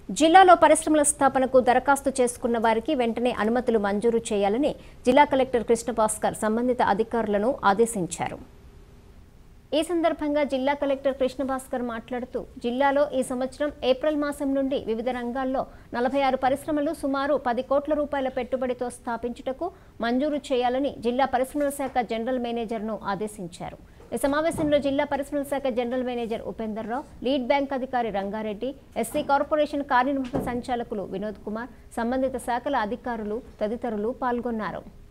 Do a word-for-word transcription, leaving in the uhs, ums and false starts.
జిల్లాలో పరిశ్రమల స్థాపనకు దరఖాస్తు చేసుకున్న వారికి వెంటనే అనుమతులు మంజూరు చేయాలని జిల్లా కలెక్టర్ కృష్ణభాస్కర్ సంబంధిత అధికారులను ఆదేశించారు. ఈ సందర్భంగా జిల్లా కలెక్టర్ కృష్ణభాస్కర్ మాట్లాడుతూ జిల్లాలో ఈ సంవత్సరం ఏప్రిల్ మాసం నుండి వివిధ రంగాల్లో నలభై ఆరు పరిశ్రమలు సుమారు పది కోట్ల రూపాయల పెట్టుబడితో స్థాపించుటకు మంజూరు చేయాలని జిల్లా పరిశ్రమల శాఖ జనరల్ మేనేజర్ను ఆదేశించారు. ఈ సమావేశంలో జిల్లా పరిశ్రమల శాఖ general manager Upender Rao, lead bank అధికారి రంగారెడ్డి, ఎస్సీ కార్పొరేషన్ కార్యనిర్వహణ సంచాలకులు వినోద్ కుమార్, సంబంధిత శాఖల అధికారులు తదితరులు పాల్గొన్నారు.